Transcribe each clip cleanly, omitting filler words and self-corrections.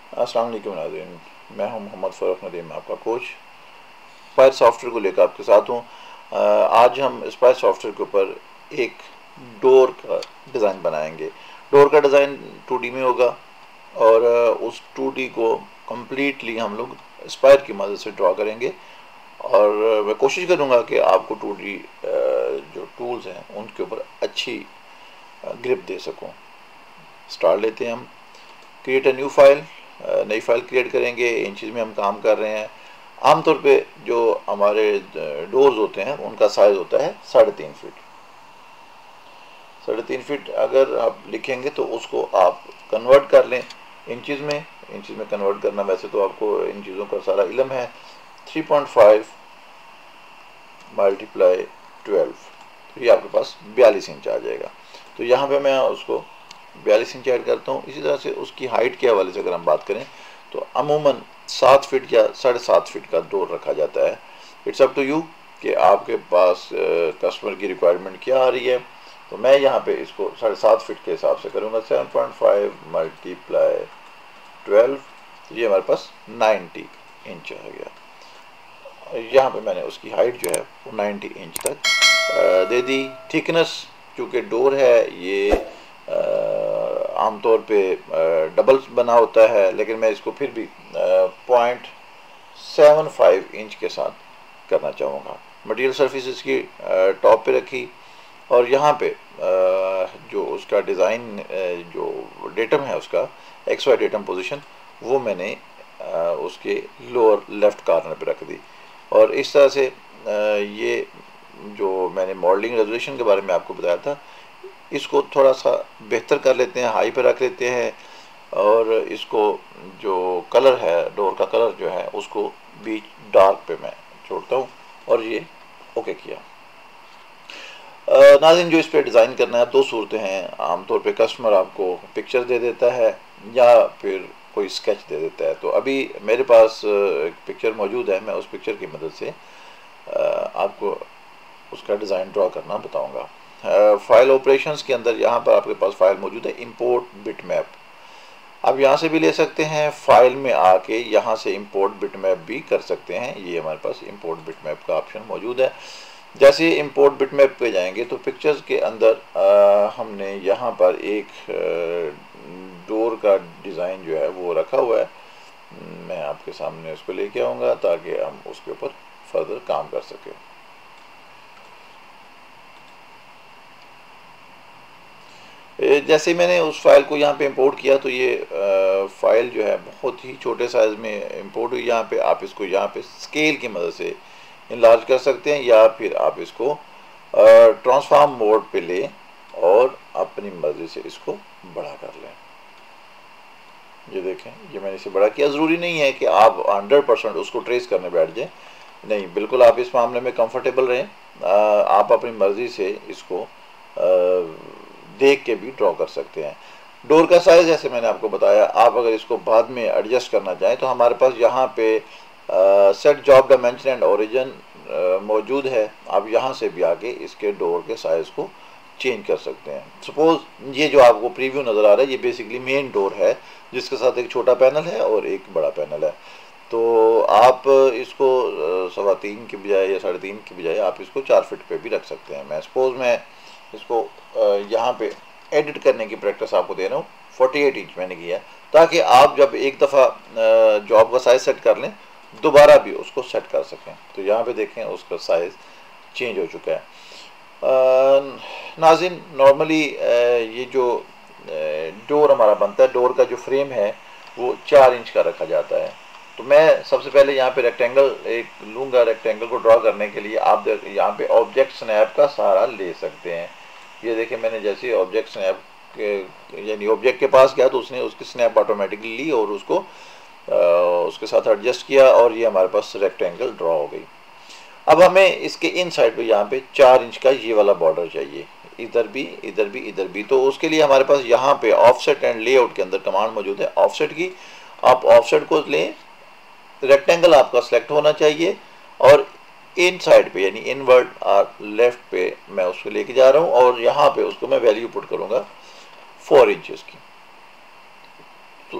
अस्सलाम वालेकुम नाज़रीन, मैं हूं मोहम्मद फ़ारूक नदीम, आपका कोच स्पायर सॉफ्टवेयर को लेकर आपके साथ हूं। आज हम स्पायर सॉफ्टवेयर के ऊपर एक डोर का डिज़ाइन बनाएंगे। डोर का डिज़ाइन 2D में होगा और उस 2D को कम्प्लीटली हम लोग स्पायर की मदद से ड्रॉ करेंगे और मैं कोशिश करूंगा कि आपको 2D जो टूल्स हैं उनके ऊपर अच्छी ग्रिप दे सकूं। स्टार्ट लेते हैं हम। क्रिएट अ न्यू फाइल, नई फाइल क्रिएट करेंगे। इंचज़ में हम काम कर रहे हैं। आमतौर पे जो हमारे डोर्स होते हैं उनका साइज़ होता है 3.5 फीट। 3.5 फीट अगर आप लिखेंगे तो उसको आप कन्वर्ट कर लें इंचज़ में। इंचज़ में कन्वर्ट करना वैसे तो आपको इन चीज़ों का सारा इल्म है। 3.5 मल्टीप्लाई 12, तो ये आपके पास 42 इंच आ जाएगा। तो यहाँ पे मैं उसको 42 इंच ऐड करता हूँ। इसी तरह से उसकी हाइट के हवाले से अगर हम बात करें तो अमूमन 7 फीट या 7.5 फीट का डोर रखा जाता है। इट्स अप टू यू कि आपके पास कस्टमर की रिक्वायरमेंट क्या आ रही है। तो मैं यहाँ पे इसको 7.5 फीट के हिसाब से करूँगा। 7.5 मल्टीप्लाई 12, ये हमारे पास 90 इंच आ गया। यहाँ पे मैंने उसकी हाइट जो है वो 90 इंच तक दे दी। थिकनेस चूँकि डोर है ये आमतौर पे डबल बना होता है, लेकिन मैं इसको फिर भी 0.75 इंच के साथ करना चाहूँगा। मटेरियल सरफेस इसकी टॉप पे रखी और यहाँ पे जो उसका डिज़ाइन जो डेटम है उसका XY डेटम पोजीशन वो मैंने उसके लोअर लेफ़्ट कॉर्नर पे रख दी। और इस तरह से ये जो मैंने मॉडलिंग रेजोल्यूशन के बारे में आपको बताया था इसको थोड़ा सा बेहतर कर लेते हैं, हाई पे रख लेते हैं और इसको जो कलर है डोर का कलर जो है उसको बीच डार्क पे मैं छोड़ता हूँ और ये ओके किया। नाज़रीन, जो इस पर डिज़ाइन करना है दो सूरतें हैं। आमतौर पे कस्टमर आपको पिक्चर दे देता है या फिर कोई स्केच दे देता है। तो अभी मेरे पास एक पिक्चर मौजूद है, मैं उस पिक्चर की मदद से आपको उसका डिज़ाइन ड्रॉ करना बताऊंगा। फाइल ऑपरेशंस के अंदर यहाँ पर आपके पास फाइल मौजूद है इंपोर्ट बिटमैप। आप यहाँ से भी ले सकते हैं, फाइल में आके यहाँ से इंपोर्ट बिटमैप भी कर सकते हैं। ये हमारे पास इंपोर्ट बिटमैप का ऑप्शन मौजूद है। जैसे इंपोर्ट बिटमैप पे जाएंगे तो पिक्चर्स के अंदर हमने यहाँ पर एक डोर का डिज़ाइन जो है वो रखा हुआ है। मैं आपके सामने उसको लेके आऊँगा ताकि हम उसके ऊपर फर्दर काम कर सकें। जैसे मैंने उस फाइल को यहाँ पे इंपोर्ट किया तो ये फाइल जो है बहुत ही छोटे साइज़ में इंपोर्ट हुई। यहाँ पे आप इसको यहाँ पे स्केल की मदद से इनलार्ज कर सकते हैं या फिर आप इसको ट्रांसफॉर्म मोड पे लें और अपनी मर्ज़ी से इसको बड़ा कर लें। ये देखें, ये मैंने इसे बड़ा किया। ज़रूरी नहीं है कि आप 100% उसको ट्रेस करने बैठ जाएं, नहीं, बिल्कुल आप इस मामले में कंफर्टेबल रहें। आप अपनी मर्ज़ी से इसको देख के भी ड्रॉ कर सकते हैं। डोर का साइज़ जैसे मैंने आपको बताया, आप अगर इसको बाद में एडजस्ट करना चाहें तो हमारे पास यहाँ पे set job dimension and origin मौजूद है। आप यहाँ से भी आके इसके डोर के साइज़ को चेंज कर सकते हैं। सपोज़ ये जो आपको प्रीव्यू नज़र आ रहा है ये बेसिकली मेन डोर है जिसके साथ एक छोटा पैनल है और एक बड़ा पैनल है। तो आप इसको 3.25 की बजाय या 3.5 की बजाय आप इसको 4 फीट पे भी रख सकते हैं। मैं सपोज़ मैं इसको यहाँ पे एडिट करने की प्रैक्टिस आपको दे रहा हूँ। 48 इंच मैंने किया ताकि आप जब एक दफ़ा जॉब का साइज़ सेट कर लें दोबारा भी उसको सेट कर सकें। तो यहाँ पे देखें उसका साइज़ चेंज हो चुका है। नाज़रीन, नॉर्मली ये जो डोर हमारा बनता है, डोर का जो फ्रेम है वो 4 इंच का रखा जाता है। तो मैं सबसे पहले यहाँ पे रेक्टेंगल एक लूँगा। रेक्टेंगल को ड्रॉ करने के लिए आप यहाँ पे ऑब्जेक्ट स्नैप का सहारा ले सकते हैं। ये देखिए, मैंने जैसे ऑब्जेक्ट स्नैप यानी ऑब्जेक्ट के पास गया तो उसने उसकी स्नैप ऑटोमेटिकली ली और उसको उसके साथ एडजस्ट किया और ये हमारे पास रेक्टेंगल ड्रॉ हो गई। अब हमें इसके इन साइड पे यहाँ पे 4 इंच का ये वाला बॉर्डर चाहिए, इधर भी इधर भी इधर भी। तो उसके लिए हमारे पास यहाँ पे ऑफसेट एंड लेआउट के अंदर कमांड मौजूद है ऑफसेट की। आप ऑफसेट को लें, रेक्टेंगल आपका सेलेक्ट होना चाहिए और इन साइड पे यानी इनवर्ड और लेफ्ट पे मैं उसको लेके जा रहा हूँ और यहाँ पे उसको मैं वैल्यू पुट करूँगा 4 इंचेस की। तो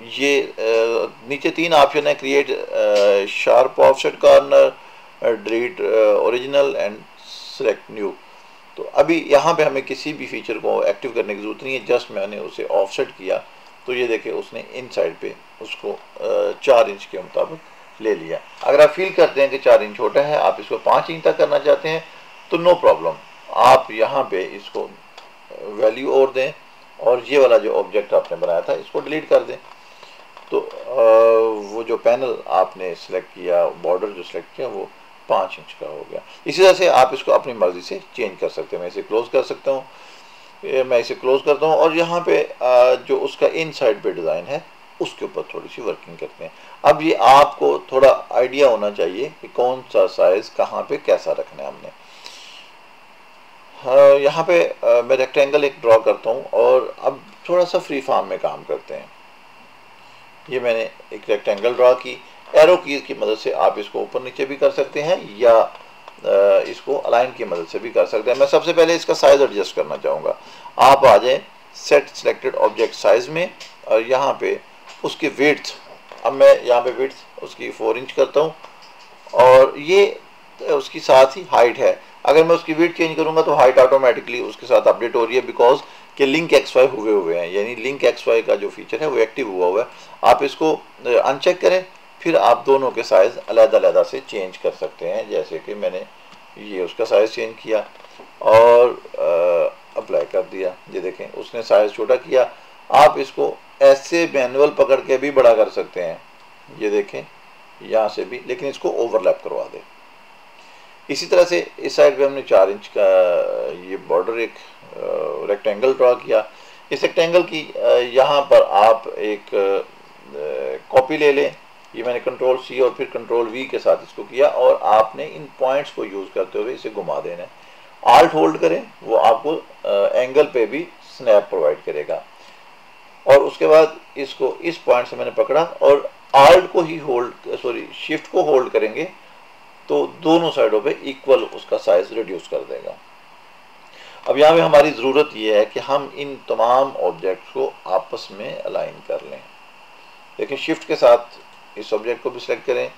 ये नीचे 3 ऑप्शन है, create sharp offset corner, delete original and select new. तो अभी यहाँ पे हमें किसी भी फीचर को एक्टिव करने की ज़रूरत नहीं है, जस्ट मैंने उसे ऑफसेट किया तो ये देखिए उसने इन साइड पे उसको 4 इंच के मुताबिक ले लिया। अगर आप फील करते हैं कि 4 इंच छोटा है, आप इसको 5 इंच तक करना चाहते हैं तो नो प्रॉब्लम, आप यहाँ पे इसको वैल्यू और दें और ये वाला जो ऑब्जेक्ट आपने बनाया था इसको डिलीट कर दें। तो वो जो पैनल आपने सेलेक्ट किया, बॉर्डर जो सेलेक्ट किया, वो 5 इंच का हो गया। इसी तरह से आप इसको अपनी मर्जी से चेंज कर सकते हैं। मैं इसे क्लोज कर सकता हूँ, मैं इसे क्लोज करता हूँ और यहाँ पे जो उसका इन साइड पे डिज़ाइन है उसके ऊपर थोड़ी सी वर्किंग करते हैं। अब ये आपको थोड़ा आइडिया होना चाहिए कि कौन सा साइज़ कहाँ पे कैसा रखना है हमने। यहाँ पे मैं रेक्टेंगल एक ड्रॉ करता हूँ और अब थोड़ा सा फ्री फॉर्म में काम करते हैं। ये मैंने एक रेक्टेंगल ड्रॉ की, एरो कीज की मदद से आप इसको ऊपर नीचे भी कर सकते हैं या इसको अलाइन की मदद से भी कर सकते हैं। मैं सबसे पहले इसका साइज एडजस्ट करना चाहूँगा। आप आ जाए सेट सिलेक्टेड ऑब्जेक्ट साइज में और यहाँ पे उसकी विड्थ, अब मैं यहाँ पे विड्थ उसकी 4 इंच करता हूँ और ये उसकी साथ ही हाइट है। अगर मैं उसकी विड्थ चेंज करूँगा तो हाइट ऑटोमेटिकली उसके साथ अपडेट हो रही है, बिकॉज कि लिंक XY हुए हैं, यानी लिंक XY का जो फीचर है वो एक्टिव हुआ है। आप इसको अनचेक करें, फिर आप दोनों के साइज़ अलग-अलग से चेंज कर सकते हैं। जैसे कि मैंने ये उसका साइज़ चेंज किया और अप्लाई कर दिया, ये देखें उसने साइज़ छोटा किया। आप इसको ऐसे मैनुअल पकड़ के भी बड़ा कर सकते हैं, ये देखें यहाँ से भी, लेकिन इसको ओवरलैप करवा दें। इसी तरह से इस साइड पे हमने 4 इंच का ये बॉर्डर एक रेक्टेंगल ड्रॉ किया। इस रेक्टेंगल की यहाँ पर आप एक कॉपी ले लें। ये मैंने कंट्रोल C और फिर कंट्रोल V के साथ इसको किया और आपने इन पॉइंट्स को यूज़ करते हुए इसे घुमा देना है। आल्ट होल्ड करें, वो आपको एंगल पे भी स्नैप प्रोवाइड करेगा। और उसके बाद इसको इस पॉइंट से मैंने पकड़ा और आल्ट को ही होल्ड, सॉरी शिफ्ट को होल्ड करेंगे तो दोनों साइडों पे इक्वल उसका साइज रिड्यूस कर देगा। अब यहाँ पे हमारी ज़रूरत ये है कि हम इन तमाम ऑब्जेक्ट्स को आपस में अलाइन कर लें। देखिए शिफ्ट के साथ इस ऑब्जेक्ट को भी सिलेक्ट करें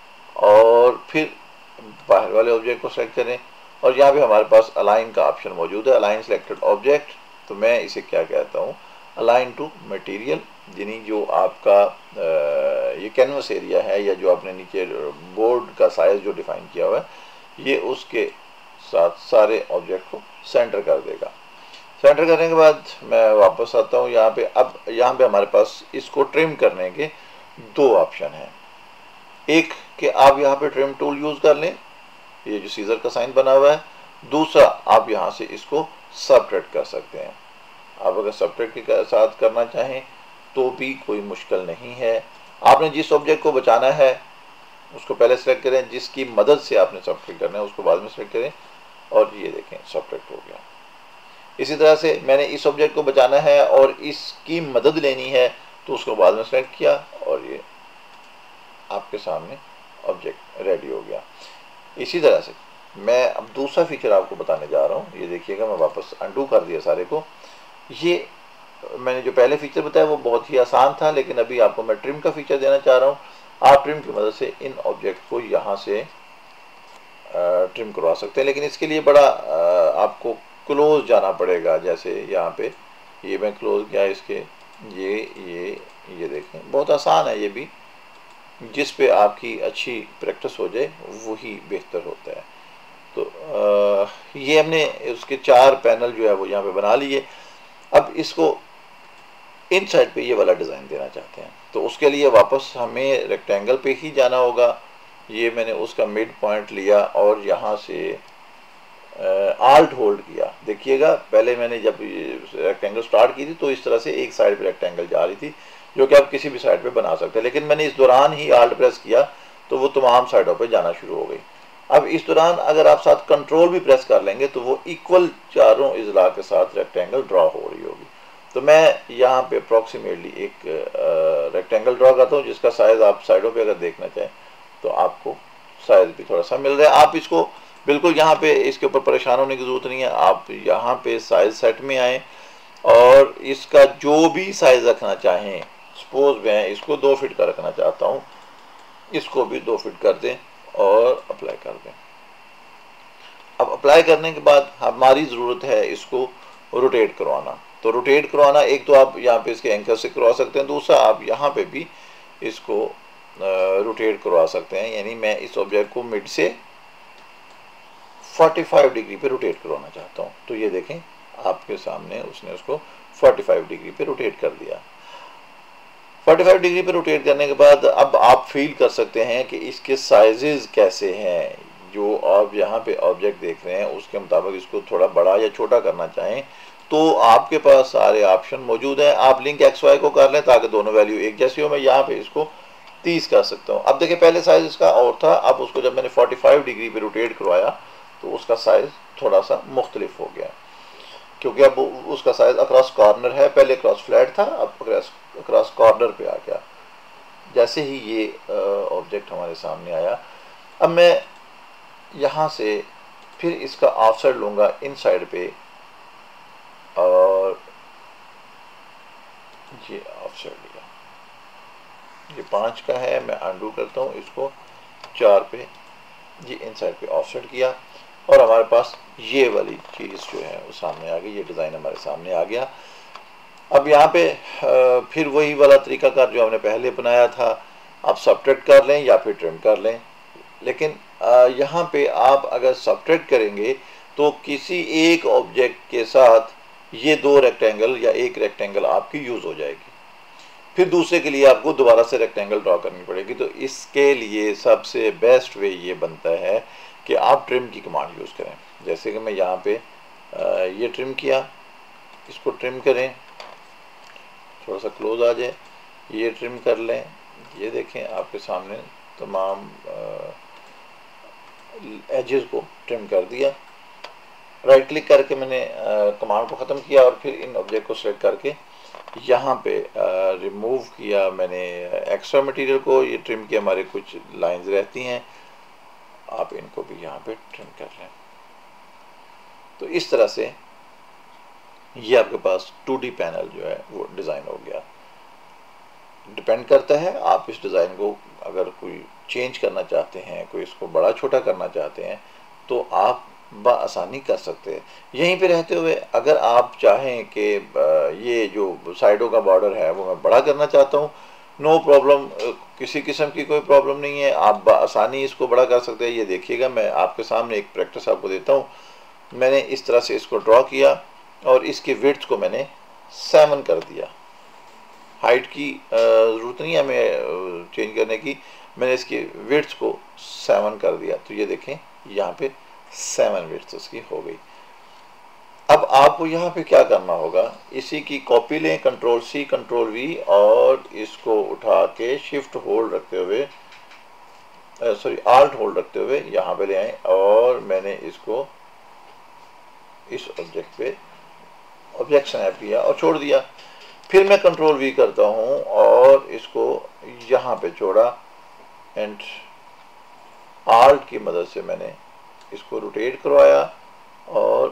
और फिर बाहर वाले ऑब्जेक्ट को सिलेक्ट करें और यहाँ पे हमारे पास अलाइन का ऑप्शन मौजूद है, अलाइन सिलेक्टेड ऑब्जेक्ट। तो मैं इसे क्या कहता हूँ, अलाइन टू मटेरियल, यानी जो आपका ये कैनवस एरिया है या जो आपने नीचे बोर्ड का साइज जो डिफाइन किया हुआ है, ये उसके साथ सारे ऑब्जेक्ट को सेंटर कर देगा। सेंटर करने के बाद मैं वापस आता हूँ यहाँ पे। अब यहाँ पे हमारे पास इसको ट्रिम करने के 2 ऑप्शन हैं। एक कि आप यहाँ पे ट्रिम टूल यूज़ कर लें, ये जो सीजर का साइन बना हुआ है। दूसरा, आप यहाँ से इसको सबट्रैक्ट कर सकते हैं। आप अगर सबट्रैक्ट के साथ करना चाहें तो भी कोई मुश्किल नहीं है। आपने जिस ऑब्जेक्ट को बचाना है उसको पहले सेलेक्ट करें, जिसकी मदद से आपने सबट्रैक्ट करना है उसको बाद में सेलेक्ट करें और ये देखें सबट्रैक्ट हो गया। इसी तरह से मैंने इस ऑब्जेक्ट को बचाना है और इसकी मदद लेनी है तो उसको बाद में सेलेक्ट किया और ये आपके सामने ऑब्जेक्ट रेडी हो गया। इसी तरह से मैं अब दूसरा फीचर आपको बताने जा रहा हूँ। ये देखिएगा, मैं वापस अंडू कर दिया सारे को। ये मैंने जो पहले फीचर बताया वो बहुत ही आसान था, लेकिन अभी आपको मैं ट्रिम का फीचर देना चाह रहा हूँ। आप ट्रिम की मदद से इन ऑब्जेक्ट को यहाँ से ट्रिम करवा सकते हैं, लेकिन इसके लिए बड़ा आपको क्लोज जाना पड़ेगा। जैसे यहाँ पे ये मैं क्लोज किया इसके, ये देखें बहुत आसान है। ये भी जिस पे आपकी अच्छी प्रैक्टिस हो जाए वही बेहतर होता है। तो ये हमने उसके 4 पैनल जो है वो यहाँ पे बना लिए। अब इसको इन साइड पे ये वाला डिज़ाइन देना चाहते हैं तो उसके लिए वापस हमें रेक्टेंगल पे ही जाना होगा। ये मैंने उसका मिड पॉइंट लिया और यहाँ से आल्ट होल्ड किया। देखिएगा पहले मैंने जब रेक्टेंगल स्टार्ट की थी तो इस तरह से एक साइड पे रेक्टेंगल जा रही थी, जो कि आप किसी भी साइड पे बना सकते हैं, लेकिन मैंने इस दौरान ही आल्ट प्रेस किया तो वो तमाम साइडों पे जाना शुरू हो गई। अब इस दौरान अगर आप साथ कंट्रोल भी प्रेस कर लेंगे तो वो इक्वल चारों इजला के साथ रेक्टेंगल ड्रॉ हो रही होगी। तो मैं यहाँ पे अप्रॉक्सीमेटली एक रेक्टेंगल ड्रॉ करता हूँ जिसका साइज़ आप साइडों पे अगर देखना चाहें तो आपको साइज़ भी थोड़ा सा मिल रहा है। आप इसको बिल्कुल यहाँ पे इसके ऊपर परेशान होने की ज़रूरत नहीं है। आप यहाँ पे साइज़ सेट में आएँ और इसका जो भी साइज़ रखना चाहें, सपोज मैं इसको 2 फीट का रखना चाहता हूँ, इसको भी 2 फीट कर दें और अप्लाई कर दें। अब अप्लाई करने के बाद हमारी ज़रूरत है इसको रोटेट करवाना। तो रोटेट करवाना एक तो आप यहाँ पे इसके एंकर से करवा सकते हैं, दूसरा आप यहाँ पे भी इसको रोटेट करवा सकते हैं। यानी मैं इस ऑब्जेक्ट को मिड से 45 डिग्री पे रोटेट करवाना चाहता हूँ। तो ये देखें आपके सामने उसने उसको 45 डिग्री पे रोटेट कर दिया। 45 डिग्री पे रोटेट करने के बाद अब आप फील कर सकते हैं कि इसके साइजेस कैसे हैं। जो आप यहाँ पे ऑब्जेक्ट देख रहे हैं उसके मुताबिक इसको थोड़ा बड़ा या छोटा करना चाहें तो आपके पास सारे ऑप्शन मौजूद हैं। आप लिंक XY को कर लें ताकि दोनों वैल्यू एक जैसी हो। मैं यहाँ पे इसको 30 कर सकता हूँ। अब देखिए पहले साइज इसका और था, अब उसको जब मैंने 45 डिग्री पे रोटेट करवाया तो उसका साइज थोड़ा सा मुख्तलिफ हो गया, क्योंकि अब उसका साइज अक्रॉस कॉर्नर है, पहले क्रॉस फ्लैट था, अब अक्रॉस कॉर्नर पे आ गया। जैसे ही ये ऑब्जेक्ट हमारे सामने आया, अब मैं यहाँ से फिर इसका ऑफसेट लूँगा इन साइड पे और ये ऑफसेट लिया, ये 5 का है, मैं अनडू करता हूँ इसको 4 पे, ये इन साइड पे ऑफसेट किया और हमारे पास ये वाली चीज़ जो है वो सामने आ गई। ये डिज़ाइन हमारे सामने आ गया। अब यहाँ पे फिर वही वाला तरीकाकार जो हमने पहले बनाया था, आप सब्ट्रैक्ट कर लें या फिर ट्रिम कर लें। लेकिन यहाँ पे आप अगर सब्ट्रैक्ट करेंगे तो किसी एक ऑब्जेक्ट के साथ ये 2 रेक्टेंगल या एक रेक्टेंगल आपकी यूज़ हो जाएगी, फिर दूसरे के लिए आपको दोबारा से रेक्टेंगल ड्रॉ करनी पड़ेगी। तो इसके लिए सबसे बेस्ट वे ये बनता है कि आप ट्रिम की कमांड यूज़ करें। जैसे कि मैं यहाँ पे ये ट्रिम किया, इसको ट्रिम करें, थोड़ा सा क्लोज आ जाए, ये ट्रिम कर लें, ये देखें आपके सामने तमाम एजेस को ट्रिम कर दिया। राइट क्लिक करके मैंने कमांड को ख़त्म किया और फिर इन ऑब्जेक्ट को सेलेक्ट करके यहाँ पे रिमूव किया मैंने एक्स्ट्रा मटेरियल को, ये ट्रिम किया, हमारे कुछ लाइंस रहती हैं, आप इनको भी यहाँ पे ट्रिम कर लें। तो इस तरह से ये आपके पास 2D पैनल जो है वो डिज़ाइन हो गया। डिपेंड करता है आप इस डिज़ाइन को अगर कोई चेंज करना चाहते हैं, कोई इसको बड़ा छोटा करना चाहते हैं तो आप बआसानी कर सकते हैं। यहीं पे रहते हुए अगर आप चाहें कि ये जो साइडों का बॉर्डर है वो मैं बड़ा करना चाहता हूँ, नो प्रॉब्लम, किसी किस्म की कोई प्रॉब्लम नहीं है, आप बआसानी इसको बड़ा कर सकते हैं। ये देखिएगा मैं आपके सामने एक प्रैक्टिस आपको देता हूँ। मैंने इस तरह से इसको ड्रॉ किया और इसकी विड्थ को मैंने 7 कर दिया। हाइट की ज़रूरत नहीं है हमें चेंज करने की, मैंने इसकी विड्थ को 7 कर दिया। तो ये देखें यहाँ पे 7 विड्थ उसकी हो गई। अब आपको यहाँ पे क्या करना होगा, इसी की कॉपी लें, Ctrl+C Ctrl+V और इसको उठा के शिफ्ट होल्ड रखते हुए Alt होल्ड रखते हुए यहाँ पे ले आए और मैंने इसको इस ऑब्जेक्ट पे ऑब्जेक्ट स्नैप किया और छोड़ दिया। फिर मैं Ctrl+V करता हूँ और इसको यहाँ पे छोड़ा एंड Alt की मदद से मैंने इसको रोटेट करवाया और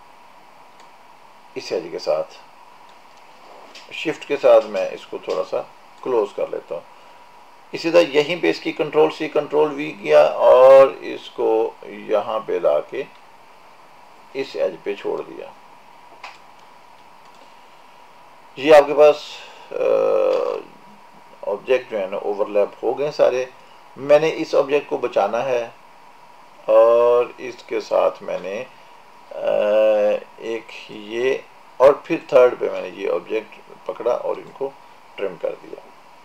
इस एज के साथ शिफ्ट के साथ मैं इसको थोड़ा सा क्लोज कर लेता हूँ। इसी तरह यहीं पे इसकी Ctrl+C Ctrl+V किया और इसको यहाँ पे ला के इस एज पे छोड़ दिया। ये आपके पास ऑब्जेक्ट जो है ना ओवरलैप हो गए सारे। मैंने इस ऑब्जेक्ट को बचाना है और इसके साथ मैंने एक ये और फिर थर्ड पे मैंने ये ऑब्जेक्ट पकड़ा और इनको ट्रिम कर दिया।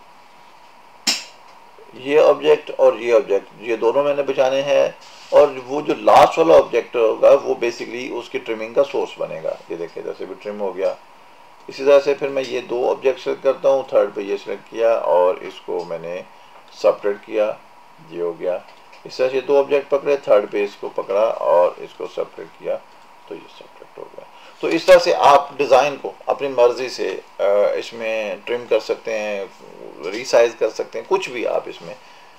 ये ऑब्जेक्ट और ये ऑब्जेक्ट ये दोनों मैंने बचाने हैं और वो जो लास्ट वाला ऑब्जेक्ट होगा वो बेसिकली उसकी ट्रिमिंग का सोर्स बनेगा। ये देखिए जैसे भी ट्रिम हो गया। इसी तरह से फिर मैं ये 2 ऑब्जेक्ट सेलेक्ट करता हूँ, थर्ड पे ये सेलेक्ट किया और इसको मैंने सब्ट्रैक्ट किया, ये हो गया। इस तरह से 2 ऑब्जेक्ट पकड़े, थर्ड पे इसको पकड़ा और इसको सब्ट्रैक्ट किया तो ये सब्ट्रैक्ट हो गया। तो इस तरह से आप डिज़ाइन को अपनी मर्ज़ी से इसमें ट्रिम कर सकते हैं, रीसाइज कर सकते हैं, कुछ भी आप इसमें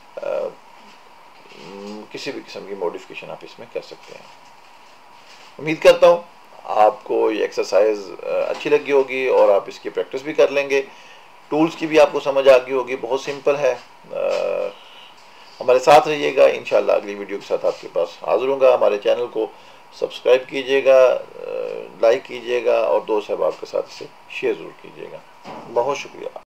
किसी भी किस्म की मॉडिफिकेशन आप इसमें कर सकते हैं। उम्मीद करता हूँ आपको ये एक्सरसाइज अच्छी लगी होगी और आप इसकी प्रैक्टिस भी कर लेंगे। टूल्स की भी आपको समझ आ गई होगी, बहुत सिंपल है। हमारे साथ रहिएगा, इंशाल्लाह अगली वीडियो के साथ आपके पास हाजिर होगा। हमारे चैनल को सब्सक्राइब कीजिएगा, लाइक कीजिएगा और दोस्त अहबाब के साथ इसे शेयर ज़रूर कीजिएगा। बहुत शुक्रिया।